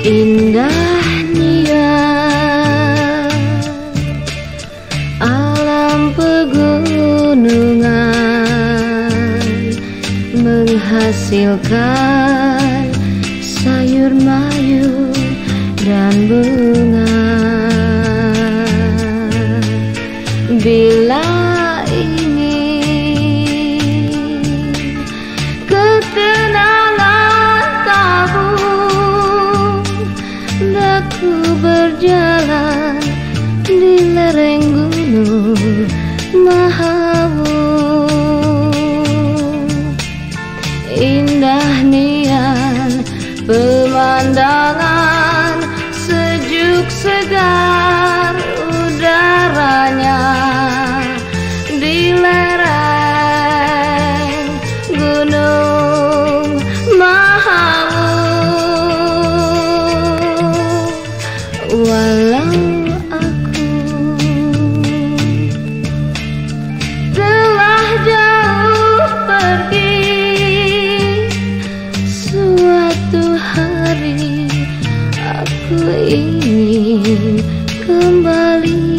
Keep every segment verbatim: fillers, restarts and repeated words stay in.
Indahnya alam pegunungan menghasilkan sayur mayur dan bunga. Bila ingin ketenangan tabung, aku berjalan di lereng gunung Mahawung. Indah nian pemandangan, sejuk segar udaranya di lereng gunung Mahawung. Walau aku telah jauh pergi, suatu hari aku ingin kembali.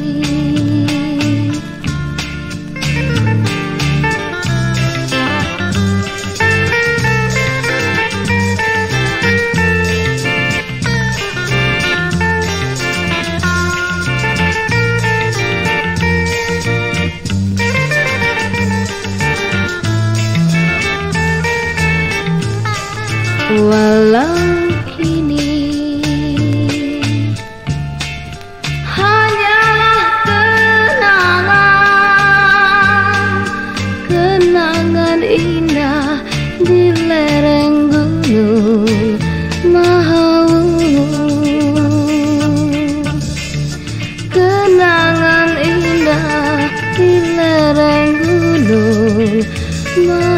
Walau kini hanyalah kenangan, kenangan indah di lereng gunung Mahawung. Kenangan indah di lereng gunung Mahawung.